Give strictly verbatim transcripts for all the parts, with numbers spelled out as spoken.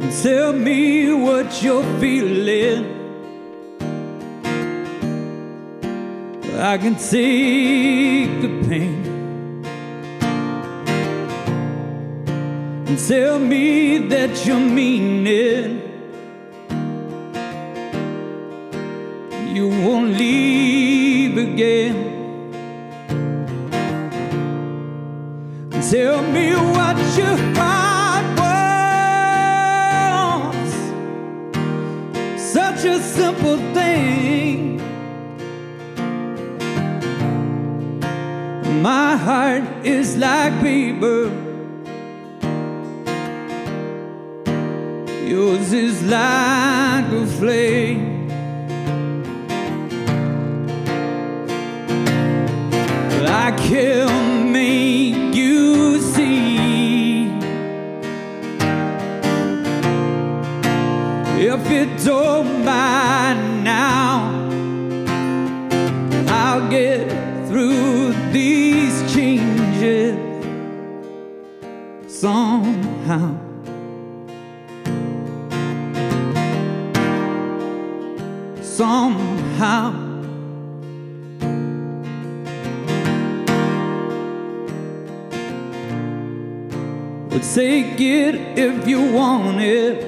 Tell me what you're feeling. I can take the pain. And tell me that you mean it. You won't leave again. And tell me what your heart wants. Such a simple thing. My heart is like paper. Yours is like a flame. I can make you see. If you don't mind now, I'll get through these changes somehow. Somehow. Well, take it if you want it.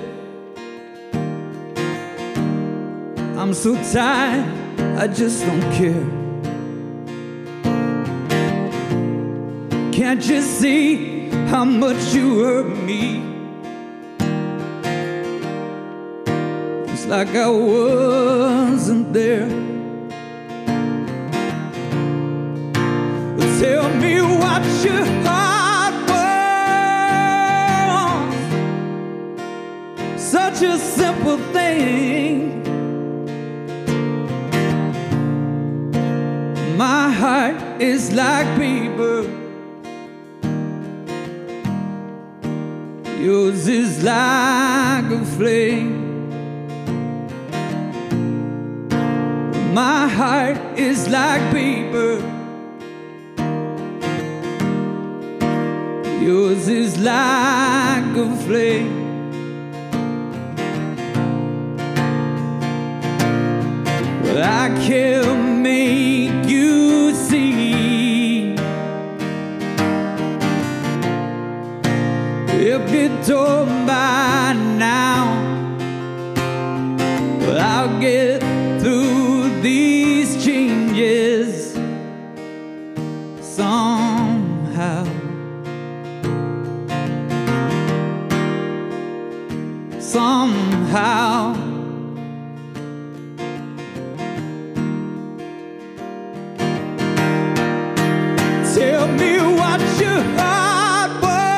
I'm so tired, I just don't care. Can't you see how much you hurt me? It's like I wasn't there. Well, tell me what your heart wants. Such a simple thing. My heart is like paper. Yours is like a flame. My heart is like paper. Yours is like a flame. Well, I can make you see. If you don't mind now, well, I'll get through these changes somehow. Somehow. Tell me what your heart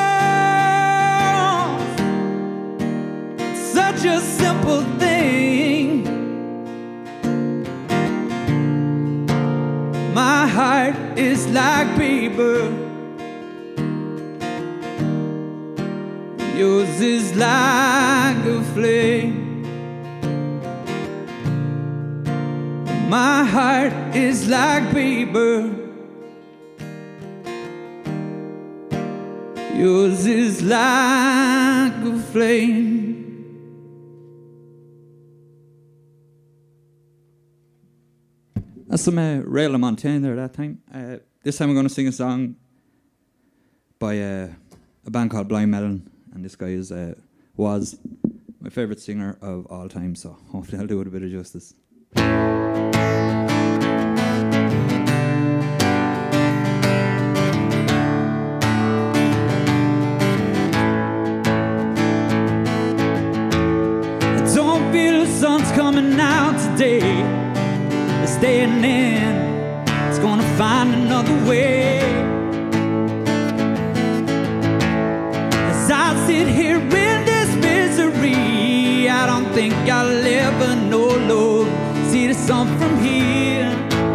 wants. Such a simple thing. My heart is like paper. Yours is like a flame. My heart is like paper. Yours is like a flame. That's some uh, Ray LaMontagne there that time. Uh, this time I'm going to sing a song by uh, a band called Blind Melon, and this guy is uh, was my favourite singer of all time, so hopefully I'll do it a bit of justice. I don't feel the sun's coming out today. Staying in, it's gonna find another way. As I sit here in this misery, I don't think I'll ever know love. See the sun from here.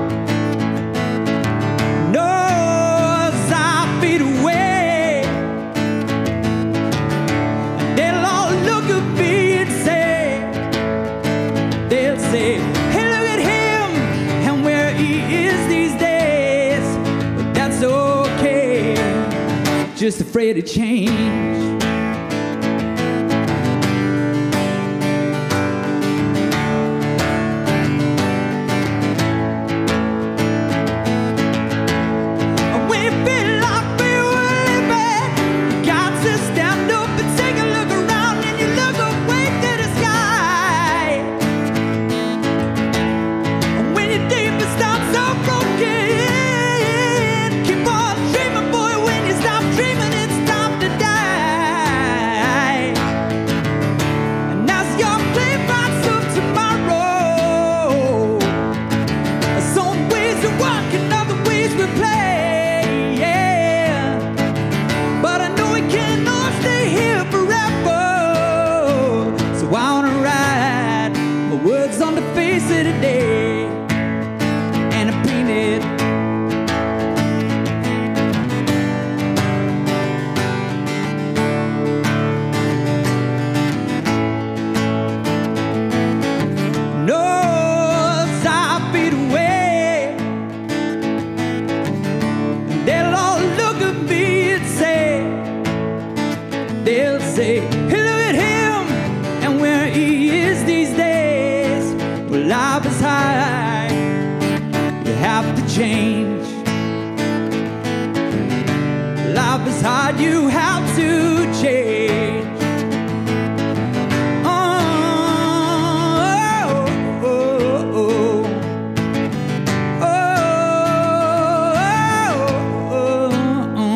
No, as I fade away, and they'll all look at me and say, they'll say, hey, look at him. These days, but that's okay. Just afraid of change. change. Life is hard, you have to change. Oh, oh, oh, oh. Oh, oh, oh.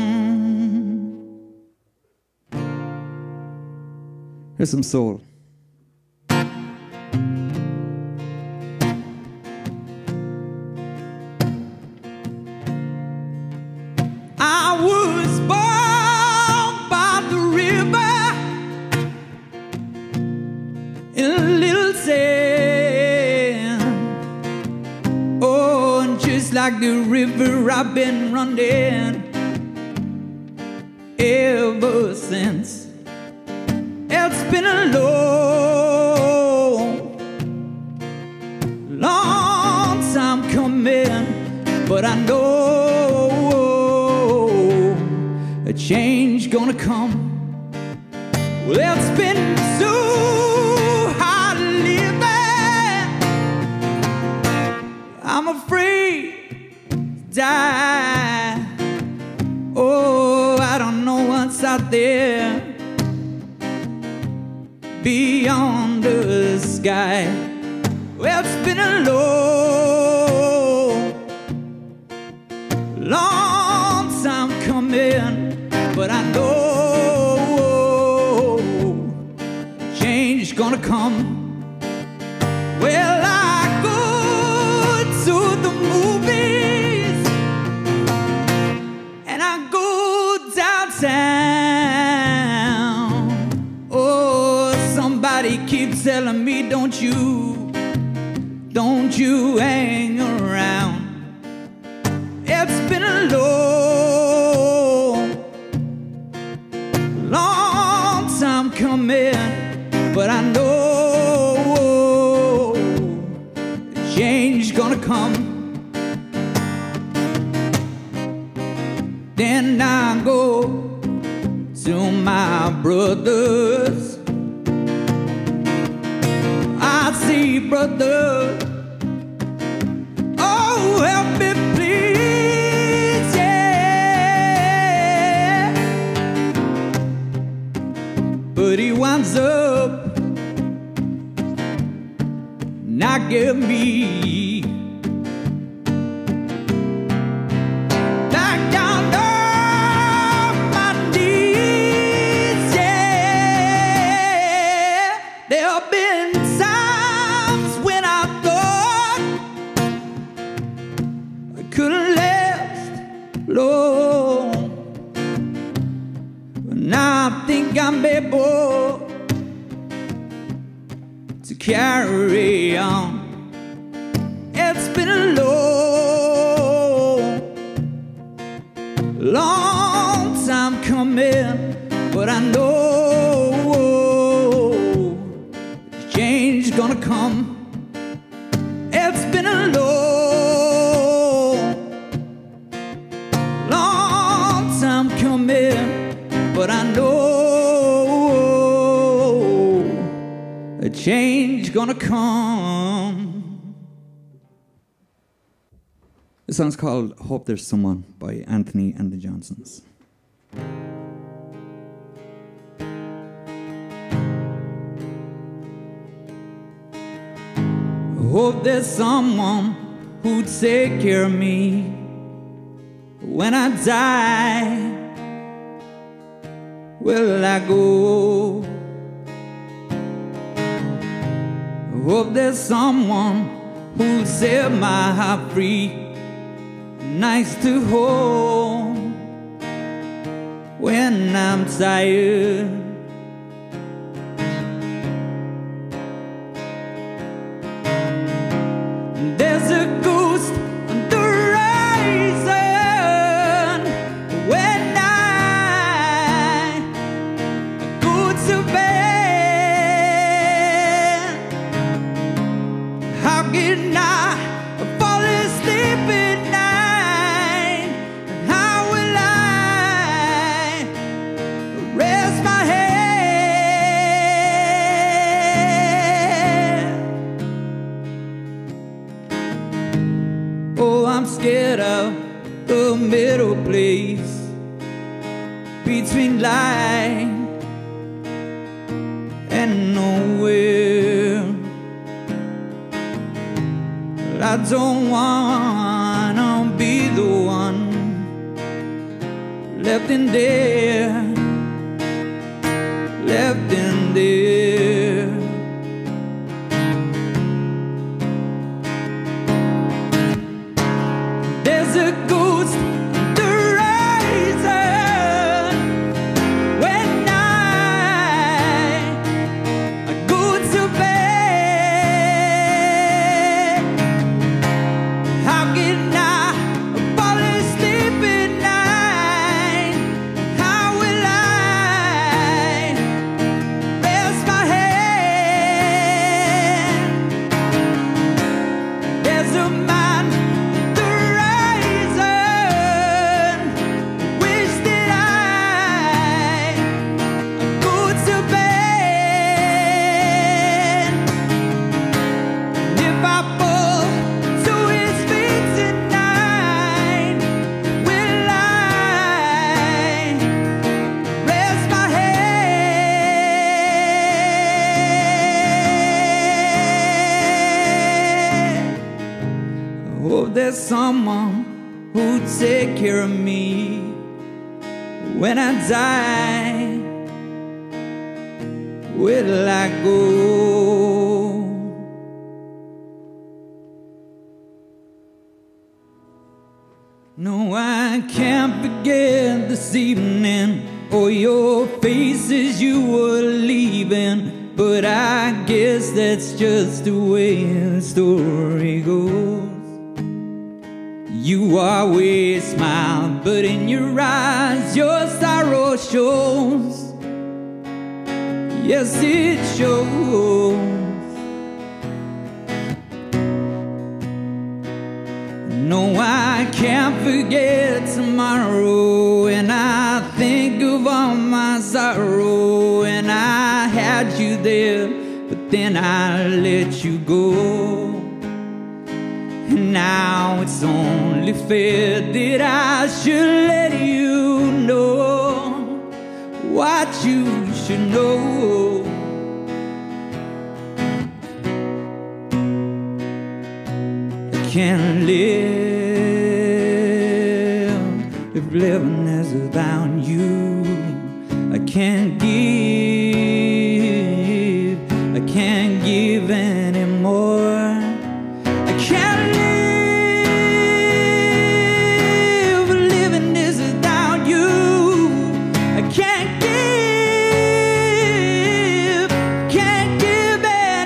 Here's some soul. I was born by the river in a little town. Oh, and just like the river, I've been running ever since. It's been a long, long time coming, but I know a change gonna come. Well, it's been too hard living. I'm afraid to die. Oh, I don't know what's out there beyond the sky. Well, it's been a long, long time coming, but I know change is gonna come. Well, I go to the movies and I go downtown. Oh, somebody keeps telling me, don't you, don't you hang around. It's been a long, long time coming, but I know change gonna come. Then I go to my brothers. I see brother, oh help me please, yeah. But he winds up knocking me back down on my knees, yeah. There have been times when I thought I couldn't last long, but now I think I'm able to carry on. It's been a long, long time coming, but I know change gonna come. It's been a long, long time coming, but I know a change gonna come. The song's called Hope There's Someone by Anthony and the Johnsons. Hope there's someone who'd take care of me when I die. Where will I go? Hope there's someone who'll set my heart free, nice to hold when I'm tired. There's a ghost on the horizon when I go to bed. How can I fall asleep at night? And how will I rest my head? place between light and nowhere. I don't wanna be the one left in there, left in there. There's a ghost on the horizon when I, I go to bed. How can I fall asleep at night? How will I rest my head? There's a man on the horizon, wish that I go to bed. And if I fall to his feet tonight, will I rest my head? I hope there's someone who'd take care of me when I die. Will I go? No, I can't forget this evening or your faces you were leaving, but I guess that's just the way the story goes. You always smile, but in your eyes your sorrow shows. Yes, it shows. No, I can't forget tomorrow, and I think of all my sorrow. And I had you there, but then I let you go. And now it's only fair that I should let you know what you should know. I can't live if living is without you. I can't give, I can't give anymore. I can't live if living is without you. I can't give, can't give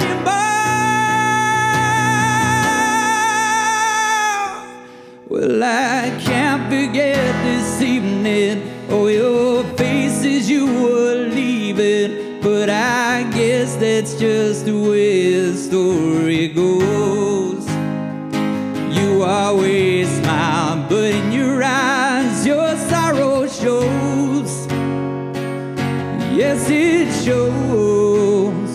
anymore. Well, I can't forget this evening or your faces you were leaving, but I guess that's just the way the story goes. You always smile, but in your eyes your sorrow shows. Yes, it shows.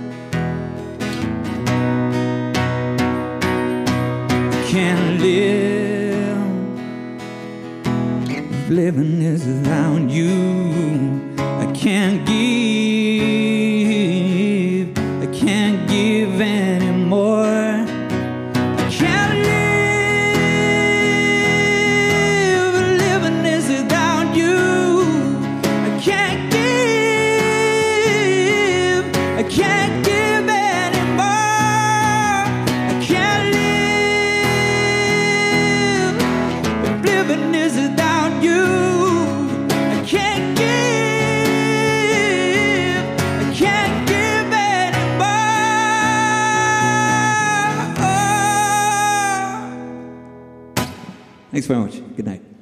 Can't live if living is without you. I can't give, I can't give anymore. I can't live if living is without you. I can't give, I can't give anymore. I can't live if living is without you. I can't give, I can't give anymore. Thanks very much. Good night.